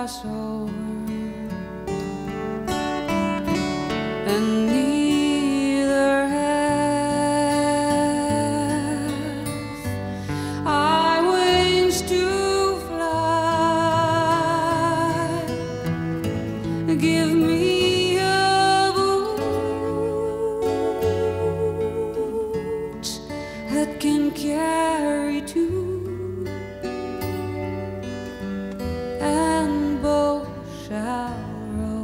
pass over, and neither have I wings to fly. Give me a boot that can carry two, and both shall row.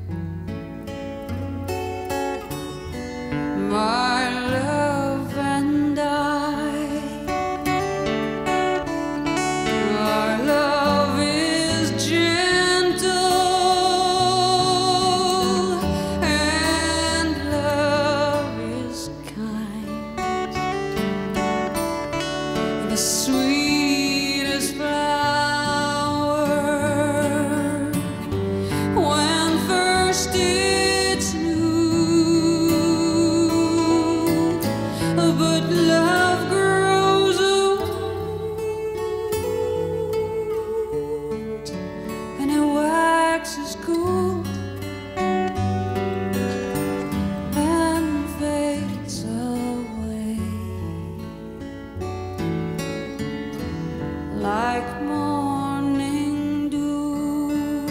My love and I, our love is gentle, and love is kind. The sweetest flower, when first it's new, but love grows old, and it waxes cold and fades away, like morning dew.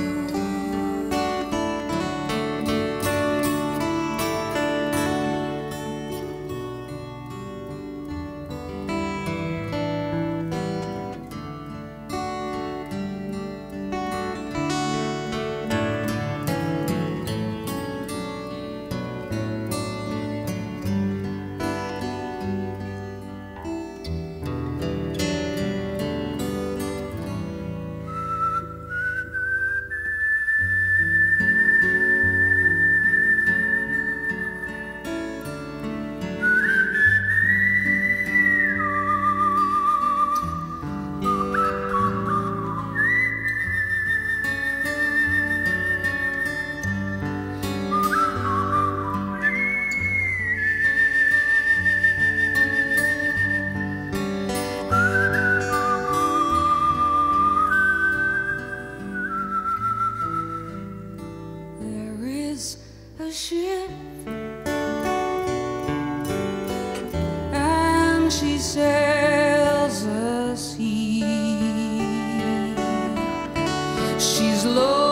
There is a ship, and she sails the sea. She's low